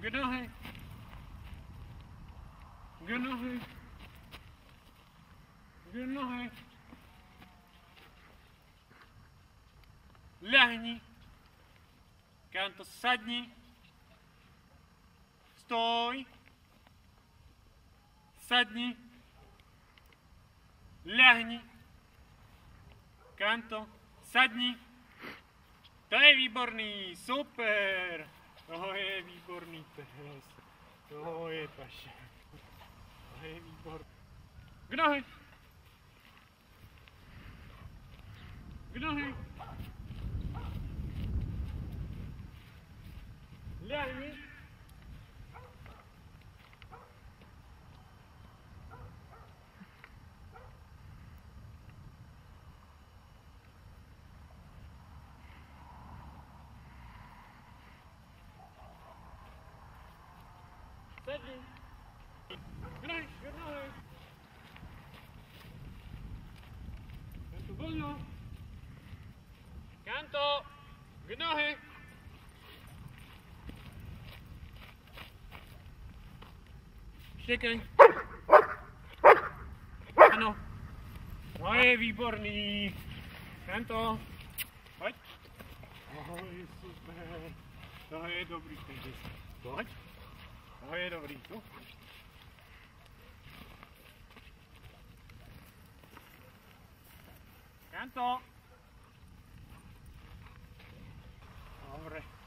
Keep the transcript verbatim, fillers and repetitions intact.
K nohy. K nohy. K nohy. Lehni. Kanto, sadni. Stoj. Sadni. Lehni. Kanto, sadni. To je výborný, super. To je výborný pes. To je paše. To je výborný. K nohy. K nohy. Lehni. Sedni. K nohy, k nohy. Kanto, volno. Kanto, k nohy. Štěkej. Ano. To je výborný. Kanto. Pojď. To je super. To je dobrý tenis. Pojď. To je dobrý. Tu. Kanto. Dobre.